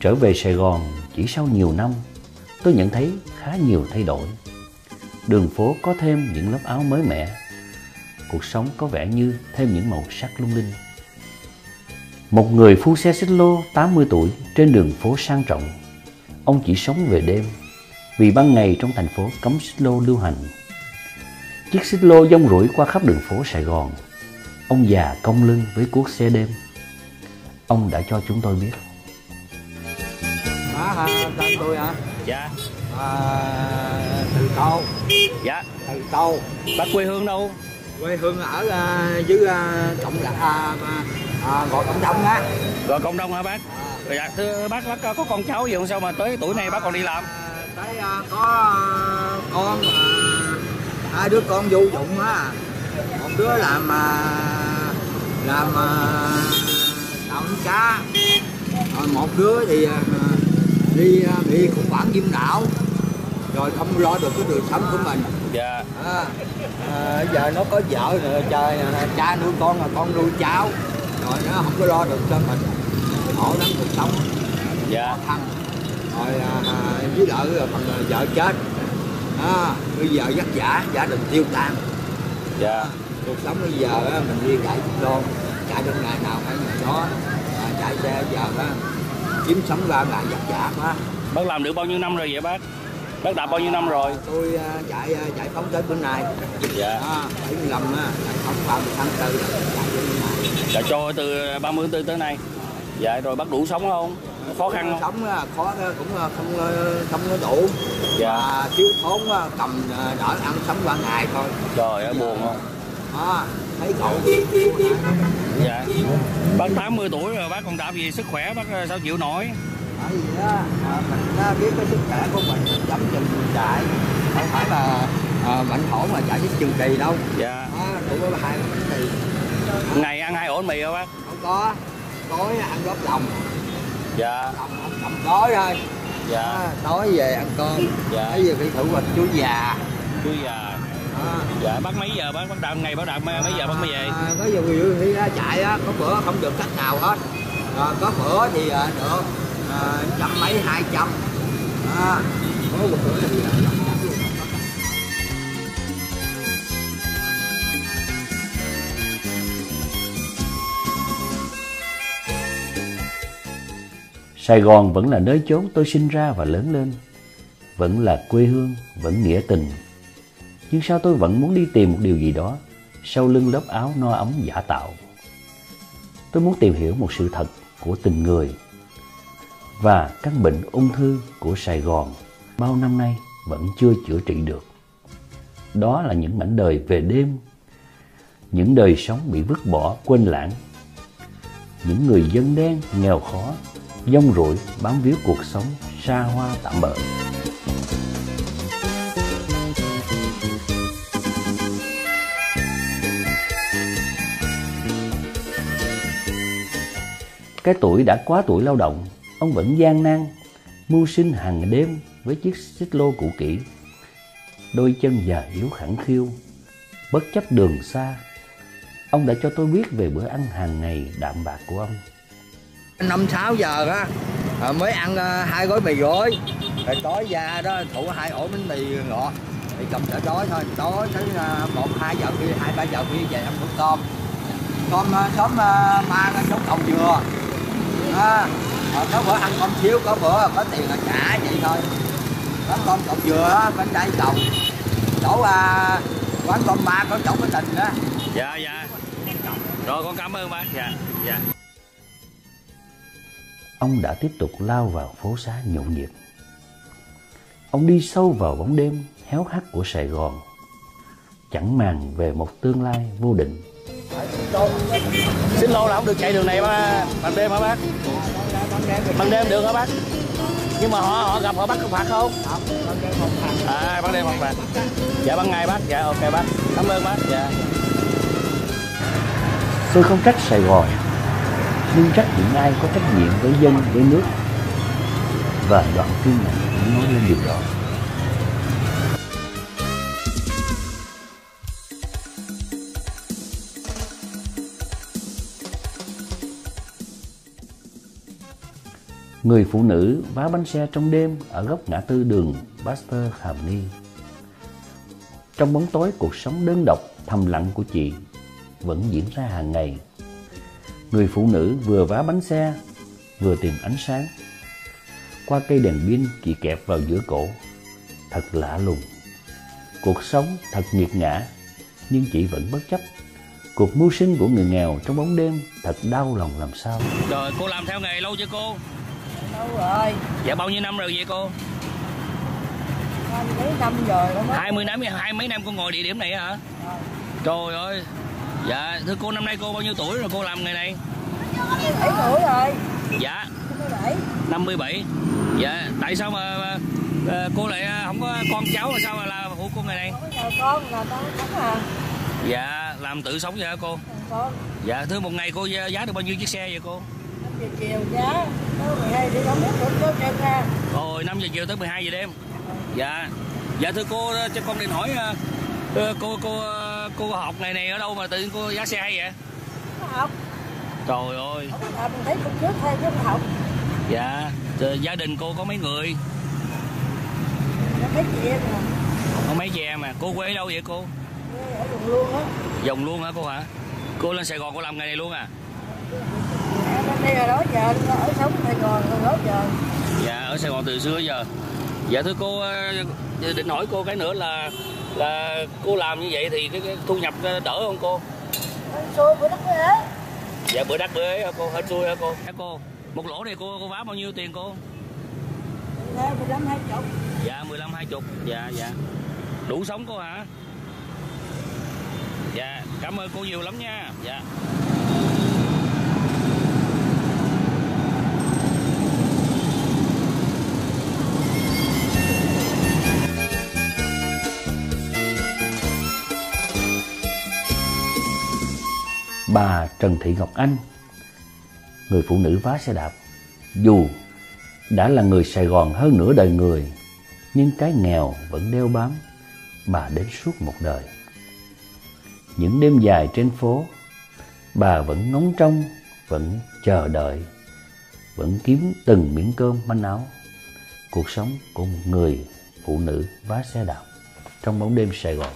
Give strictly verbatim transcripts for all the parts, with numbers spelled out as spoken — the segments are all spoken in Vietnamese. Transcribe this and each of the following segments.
Trở về Sài Gòn chỉ sau nhiều năm, tôi nhận thấy khá nhiều thay đổi. Đường phố có thêm những lớp áo mới mẻ, cuộc sống có vẻ như thêm những màu sắc lung linh. Một người phu xe xích lô tám mươi tuổi trên đường phố sang trọng. Ông chỉ sống về đêm, vì ban ngày trong thành phố cấm xích lô lưu hành. Chiếc xích lô dông rủi qua khắp đường phố Sài Gòn. Ông già cong lưng với cuốc xe đêm. Ông đã cho chúng tôi biết. À, tên tôi hả? Dạ. À, Từ Tô. Dạ. Từ Tô. Bác quê hương đâu? Quê hương ở uh, dưới uh, cộng lạc à, à, Gò Công Đông á. Gò Công Đông hả bác? À. Dạ, thưa bác, bác có con cháu gì không, sao mà tới tuổi này bác còn đi làm? À, tới uh, có uh, con uh, hai đứa con vô dụng á. Một đứa làm uh, làm uh, tàu đánh cá. Rồi một đứa thì uh, đi uh, bị khủng hoảng viêm não, rồi không lo được cái đời sống của mình. Dạ. À, à, giờ nó có vợ rồi, trời, cha nuôi con là con nuôi cháu, rồi nó không có lo được cho mình, khổ lắm cuộc sống. Dạ. Thằng rồi à, với lại rồi phần vợ chết, à, bây giờ vất vả, gia đình tiêu tan. Dạ. À, cuộc sống bây giờ á, mình đi chạy đôn, chạy trong ngày nào phải ngày đó, à, chạy xe giờ á, kiếm sống ra ngày vất vả quá. Bác làm được bao nhiêu năm rồi vậy bác? Bác đạp bao nhiêu năm rồi? Tôi uh, chạy uh, chạy phóng tới bữa nay. Dạ. À, bảy mươi lăm á, chạy phóng ba mươi tháng tư chạy đến bữa nay. Dạ, cho từ ba mươi tháng tư tới nay. Dạ, rồi bác đủ sống không? Khó khăn không? Sống uh, khó uh, cũng uh, không uh, không có đủ. Dạ. Mà thiếu thốn uh, cầm uh, đỡ ăn sống qua ngày thôi. Trời ơi, buồn không? À, thấy cậu. Dạ. Bác tám mươi tuổi rồi bác còn đạp gì, sức khỏe bác sao chịu nổi? Tại vì đó, à, mình à, biết cái sức khỏe của mình, mình dám chừng mình chạy, không phải là à, mạnh hổ mà chạy với trường kỳ đâu. Dạ. À, tụi có hai thì ngày ăn hai ổ mì hả bác? không có, tối ăn góp lòng. Dạ. Lòng ăn cầm tối thôi. Dạ. À, tối về ăn cơm. Dạ. Bây giờ bị thử hoạch chú già. Chú già. À. Dạ, bác mấy giờ bác bắt đạp ngày bác đạp mấy giờ bác mới về? À, có giờ khi ra chạy á, có bữa không được cách nào hết. À, có bữa thì à, được à, trăm mấy hai trăm. À, có một bữa thì à, Sài Gòn vẫn là nơi chốn tôi sinh ra và lớn lên, vẫn là quê hương, vẫn nghĩa tình. Nhưng sao tôi vẫn muốn đi tìm một điều gì đó sau lưng lớp áo no ấm giả tạo. Tôi muốn tìm hiểu một sự thật của tình người và căn bệnh ung thư của Sài Gòn bao năm nay vẫn chưa chữa trị được. Đó là những mảnh đời về đêm, những đời sống bị vứt bỏ quên lãng, những người dân đen nghèo khó dông rủi bám víu cuộc sống xa hoa tạm bợ. Cái tuổi đã quá tuổi lao động, ông vẫn gian nan mưu sinh hàng đêm với chiếc xích lô cũ kỹ, đôi chân già yếu khẳng khiu. Bất chấp đường xa, ông đã cho tôi biết về bữa ăn hàng ngày đạm bạc của ông. năm sáu giờ á mới ăn uh, hai gói mì gói, rồi tối ra đó thủ hai ổ bánh mì ngọt thì cầm đỡ đói thôi. Tối tới uh, một hai giờ kia, hai ba giờ kia về ăn bữa cơm cơm uh, xóm uh, mang uh, sống cầu dừa. À, có bữa ăn cơm xíu, có bữa có tiền là trả vậy thôi. Có cơm cầu dừa bánh đáy cầu chỗ uh, quán cơm ba có chỗ cái tình đó. Dạ dạ. Rồi con cảm ơn bác. Dạ dạ. Ông đã tiếp tục lao vào phố xá nhộn nhịp. Ông đi sâu vào bóng đêm héo hắt của Sài Gòn, chẳng màng về một tương lai vô định. Xích lô là không được chạy đường này mà ban đêm hả bác? Ban đêm được hả bác? Nhưng mà họ họ gặp họ bắt không phạt không? À, ban đêm không phạt. Dạ ban ngày bác. Dạ ok bác. Cảm ơn bác. Dạ. Tôi không trách Sài Gòn, nhưng trách những ai có trách nhiệm với dân, với nước. Và đoạn phim này cũng nói lên điều đó. Người phụ nữ vá bánh xe trong đêm ở góc ngã tư đường Baxter Hàm Ni. Trong bóng tối, cuộc sống đơn độc thầm lặng của chị vẫn diễn ra hàng ngày. Người phụ nữ vừa vá bánh xe vừa tìm ánh sáng. Qua cây đèn pin chị kẹp vào giữa cổ. Thật lạ lùng. Cuộc sống thật nghiệt ngã, nhưng chị vẫn bất chấp. Cuộc mưu sinh của người nghèo trong bóng đêm thật đau lòng làm sao. Rồi cô làm theo nghề lâu chưa cô? Lâu rồi. Dạ bao nhiêu năm rồi vậy cô? Hai mươi mấy năm rồi. Hai mươi năm, hai mấy năm cô ngồi địa điểm này hả? À. Trời ơi. Dạ thưa cô, năm nay cô bao nhiêu tuổi rồi cô làm nghề này? bảy tuổi rồi. Dạ. năm mươi bảy. năm mươi bảy. Dạ tại sao mà, mà, mà cô lại không có con cháu mà sao mà là phụ cô nghề này? Không có nhờ con là tao sống à. Dạ làm tự sống vậy hả cô? Con. Dạ thưa, một ngày cô giá được bao nhiêu chiếc xe vậy cô? năm giờ chiều giá tới mười hai giờ không biết cũng có đem ra. Rồi năm giờ chiều tới mười hai giờ đêm. Dạ. Dạ thưa cô, cho con định hỏi cô cô cô, cô học ngày này ở đâu mà tự nhiên cô giá xe hay vậy? Có học. Trời ơi. Không có mình thấy cũng trước thôi chứ không học. Dạ. Gia đình cô có mấy người? Có mấy chị em mà. Có mấy chị em mà. Cô quê ở đâu vậy cô? Quê ở Dòng Luôn á. Dòng Luôn hả cô hả? Cô lên Sài Gòn cô làm ngày này luôn à? Em lên đây rồi đó giờ, ở sống Sài Gòn rồi đó giờ. Dạ ở Sài Gòn từ xưa giờ. Dạ thưa cô, định hỏi cô cái nữa là là cô làm như vậy thì cái, cái thu nhập đỡ không cô? Xui bữa đất bữa ế. Dạ bữa đắt bữa ế hả cô? Hết xui hả cô? Hả cô? Một lỗ này cô cô vá bao nhiêu tiền cô? Dạ mười lăm hai chục. Dạ mười lăm hai chục. Dạ dạ. Đủ sống cô hả? Dạ cảm ơn cô nhiều lắm nha. Dạ. Bà Trần Thị Ngọc Anh, người phụ nữ vá xe đạp. Dù đã là người Sài Gòn hơn nửa đời người, nhưng cái nghèo vẫn đeo bám bà đến suốt một đời. Những đêm dài trên phố, bà vẫn ngóng trông, vẫn chờ đợi, vẫn kiếm từng miếng cơm manh áo. Cuộc sống của một người phụ nữ vá xe đạp trong bóng đêm Sài Gòn.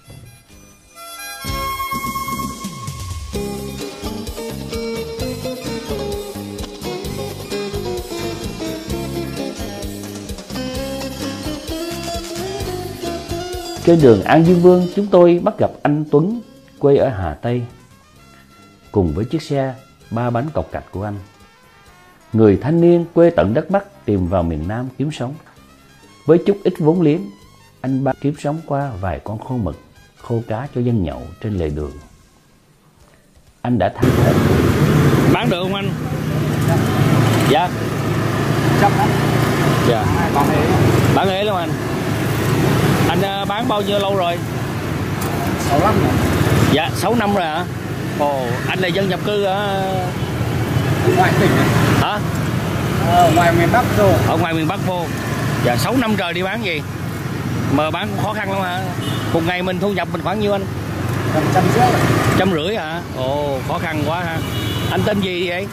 Trên đường An Dương Vương, chúng tôi bắt gặp anh Tuấn, quê ở Hà Tây, cùng với chiếc xe ba bánh cọc cạch của anh. Người thanh niên quê tận đất Bắc tìm vào miền Nam kiếm sống. Với chút ít vốn liếng, anh ba kiếm sống qua vài con khô mực, khô cá cho dân nhậu trên lề đường. Anh đã thay thế. Bán được không anh? Dạ. Trăm đó. Dạ. Còn ế. Bán ế luôn anh. Anh bán bao nhiêu lâu rồi? Sáu năm rồi. Dạ, sáu năm rồi hả? Ồ, anh là dân nhập cư ở ngoại tỉnh này. Hả? Ở ngoài miền Bắc rồi. Ở ngoài miền Bắc vô. Dạ, sáu năm trời đi bán gì? Mà bán khó khăn lắm hả? Một ngày mình thu nhập mình khoảng nhiêu anh? Tầm trăm rưỡi. Trăm rưỡi hả? Ồ, khó khăn quá ha. Anh tên gì vậy?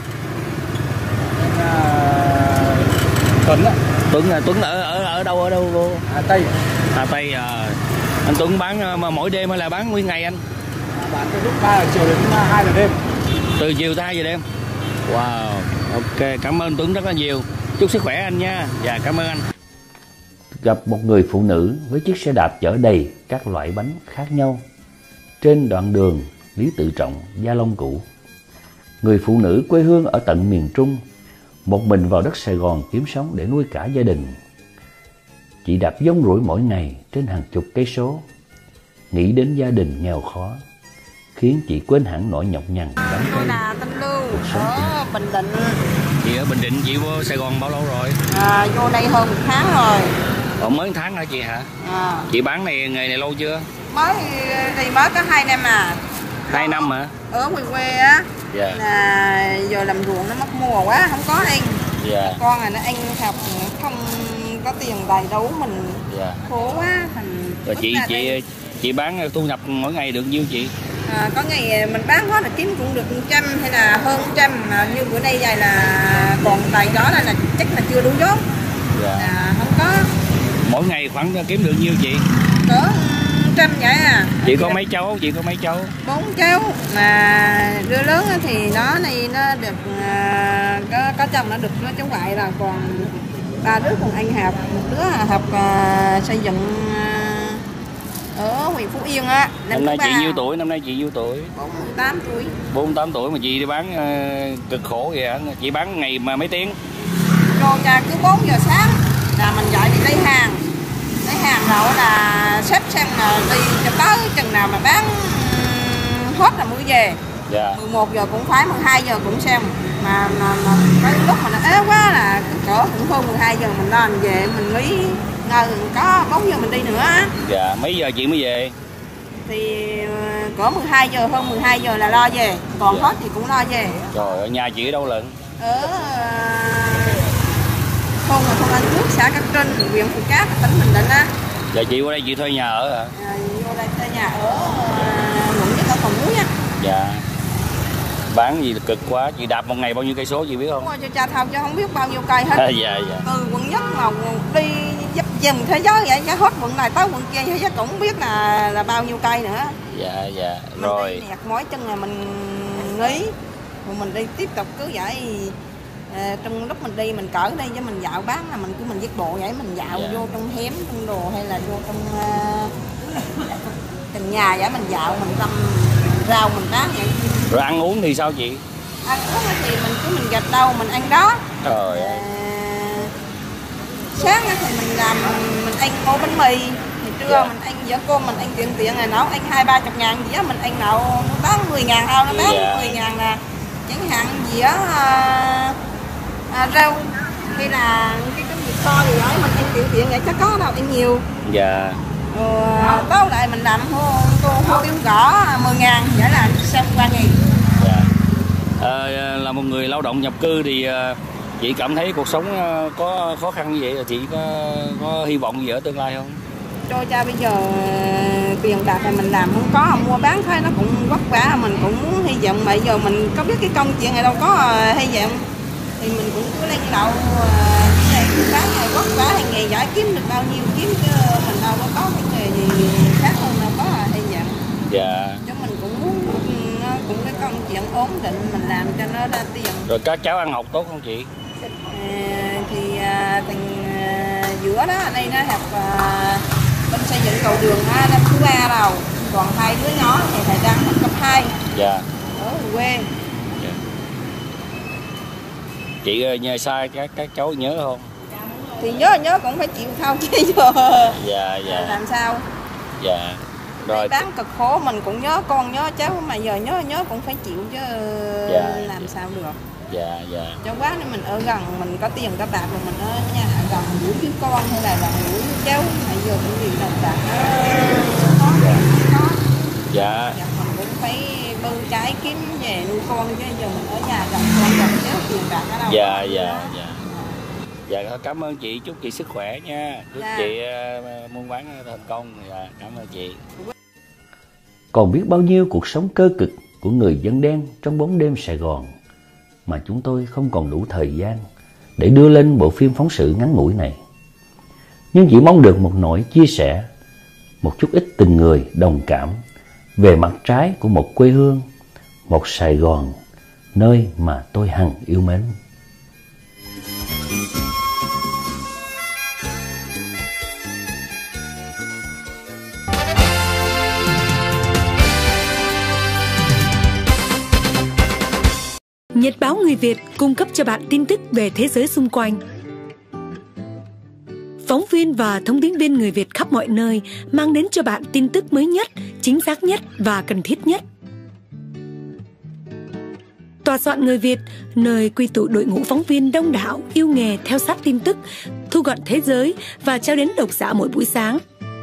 À, Tuấn ạ. Tuấn à, Tuấn ở ở ở đâu ở đâu cô? Hà Tây. Hà Tây à. Anh Tuấn bán mà mỗi đêm hay là bán nguyên ngày anh? À, bán từ lúc ba giờ chiều đến hai giờ đêm. Từ chiều tới hai giờ đêm. Wow, ok, cảm ơn Tuấn rất là nhiều. Chúc sức khỏe anh nha. Dạ, cảm ơn anh. Gặp một người phụ nữ với chiếc xe đạp chở đầy các loại bánh khác nhau trên đoạn đường Lý Tự Trọng, Gia Long cũ. Người phụ nữ quê hương ở tận miền Trung, một mình vào đất Sài Gòn kiếm sống để nuôi cả gia đình. Chị đạp vông rủi mỗi ngày trên hàng chục cây số, nghĩ đến gia đình nghèo khó, khiến chị quên hẳn nỗi nhọc nhằn. Tôi là Tân Lưu ở Bình Định. Chị ở Bình Định, chị vô Sài Gòn bao lâu rồi? À, vô đây hơn một tháng rồi. Ồ, mới một tháng hả chị hả? À. Chị bán này nghề này lâu chưa? Mới đi mới có hai năm à. Hai năm hả? Ở ngoài quê á. Dạ. Là giờ làm ruộng nó mất mùa quá, không có ăn. Dạ. Con là nó ăn học không có tiền đầy đủ mình. Dạ. Khổ quá thành. Rồi chị chị đây. Chị bán thu nhập mỗi ngày được nhiêu chị? À, có ngày mình bán hết là kiếm cũng được một trăm hay là hơn một trăm, mà như bữa nay dài là còn tại đó là, là chắc là chưa đủ vốn. Dạ. À, không có. Mỗi ngày khoảng kiếm được nhiêu chị? Cỡ trăm vậy à. Chị có mấy cháu? Chị có mấy cháu? Bốn cháu, mà đứa lớn thì nó này nó được uh, có có chồng nó được nó cháu ngoại là còn ba đứa cùng anh học, một đứa học uh, xây dựng uh, ở huyện Phú Yên á. Năm nay chị nhiêu tuổi? Năm nay chị nhiêu tuổi? bốn mươi tám tuổi. bốn mươi tám tuổi mà chị đi bán uh, cực khổ vậy hả? Chị bán ngày mà mấy tiếng? Rồi cha cứ bốn giờ sáng là mình dậy đi lấy hàng. Lấy hàng rồi là xếp xem là đi cho tới chừng nào mà bán hết là mới về. Dạ. mười một giờ cũng phải, mười hai giờ cũng xem. Mà, mà, mà cái lúc mà nó ế quá là cứ cỡ cũng hơn mười hai giờ mình lo mình về, mình nghĩ ngờ có bốn giờ mình đi nữa. Dạ, mấy giờ chị mới về? Thì cỡ mười hai giờ, hơn mười hai giờ là lo về, còn dạ. hết thì cũng lo về. Rồi, ở nhà chị ở đâu lận? Ở thôn là thôn Anh Quốc, xã Cát Trinh, huyện Phù Cát, tỉnh Bình Định á. Dạ, chị qua đây chị thuê nhà ở hả? À, vô đây thuê nhà ở quận nhất ở Cầu Muối á. Dạ. Bán gì cực quá, chị đạp một ngày bao nhiêu cây số chị biết không? Cho cha thao chứ không biết bao nhiêu cây hết. À, dạ dạ. Từ quận nhất mà đi dấp dầm thế giới vậy, chứ hết quận này tới quận kia thế giới cũng không biết là là bao nhiêu cây nữa. Dạ dạ. Mình Rồi. đi nẹt mỏi chân là mình nghỉ, rồi mình đi tiếp tục cứ vậy. À, trong lúc mình đi mình cỡ đây cho mình dạo bán là mình cứ mình viết bộ vậy, mình dạo dạ. vô trong hẻm trong đồ hay là vô trong uh, từng nhà vậy, mình dạo mình răm rau mình bán vậy. Rồi ăn uống thì sao chị? Ăn uống thì mình cứ mình gạch đâu mình ăn đó. Trời à, sáng thì mình làm mình ăn ô bánh mì, thì trưa dạ. mình ăn dở cơm mình ăn tiện tiện rồi nấu ăn hai ba chục ngàn dĩa mình ăn nấu nó bán mười ngàn thôi, nó bán dạ. mười ngàn là chẳng hạn dĩa à, à, rau hay là cái cái gì to gì đó mình ăn tiện tiện vậy chắc có đâu ăn nhiều. Dạ. Rồi tối lại mình làm hô tô hô tiêu gõ mười ngàn vậy là xong ba nghìn. Dạ. À, là một người lao động nhập cư thì chị cảm thấy cuộc sống có khó khăn như vậy là chị có có hy vọng gì ở tương lai không? Cho cha bây giờ tiền bạc này mình làm không có, mua bán thôi nó cũng vất vả, mình cũng hy vọng mà giờ mình có biết cái công chuyện này đâu có hy vọng thì mình cũng cứ lên lậu cái bán này vất vả hàng ngày giải kiếm được bao nhiêu kiếm chứ mình đâu có có cái nghề gì khác hơn đâu có hy vọng. Dạ. Chứ mình cũng muốn nó cũng cái công chuyện ổn định mình làm cho nó ra tiền. Rồi các cháu ăn học tốt không chị? À, thì à, thằng à, giữa đó ở đây nó học à, bên xây dựng cầu đường á, năm thứ ba rồi, còn hai đứa nhỏ thì thầy đang học cấp hai. Dạ. Ở quê. Dạ. Chị nhờ sai các các cháu nhớ không? Thì nhớ nhớ cũng phải chịu thao chứ giờ. Dạ dạ. Làm sao? Dạ. Rồi bán cực khổ mình cũng nhớ con nhớ cháu mà giờ nhớ nhớ cũng phải chịu chứ dạ, làm dạ. sao được. Dạ dạ. Cho quá nên mình ở gần mình có tiền có bạc mà mình ở nhà gần gũi với con hay là gần gũi với cháu hay giờ cái gì đồng bạc nó có có. Dạ. Dạ mình cũng phải bơ trái kiếm về nuôi con chứ giờ mình ở nhà gần con gần cháu tiền bạc ở đâu. Dạ dạ dạ. Dạ cảm ơn chị, chúc chị sức khỏe nha, chúc dạ. chị uh, buôn bán thành công. Dạ, cảm ơn chị. Còn biết bao nhiêu cuộc sống cơ cực của người dân đen trong bóng đêm Sài Gòn mà chúng tôi không còn đủ thời gian để đưa lên bộ phim phóng sự ngắn ngủi này. Nhưng chỉ mong được một nỗi chia sẻ, một chút ít tình người đồng cảm về mặt trái của một quê hương, một Sài Gòn, nơi mà tôi hằng yêu mến. Nhật báo Người Việt cung cấp cho bạn tin tức về thế giới xung quanh. Phóng viên và thông tín viên người Việt khắp mọi nơi mang đến cho bạn tin tức mới nhất, chính xác nhất và cần thiết nhất. Tòa soạn Người Việt, nơi quy tụ đội ngũ phóng viên đông đảo, yêu nghề theo sát tin tức, thu gọn thế giới và trao đến độc giả mỗi buổi sáng.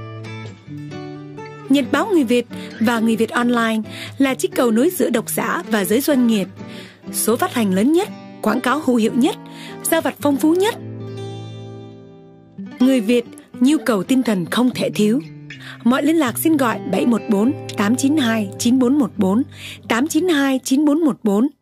Nhật báo Người Việt và Người Việt Online là chiếc cầu nối giữa độc giả và giới doanh nghiệp. Số phát hành lớn nhất, quảng cáo hữu hiệu nhất, giao vặt phong phú nhất. Người Việt, nhu cầu tinh thần không thể thiếu. Mọi liên lạc xin gọi bảy một bốn tám chín hai chín bốn một bốn, tám chín hai chín bốn một bốn.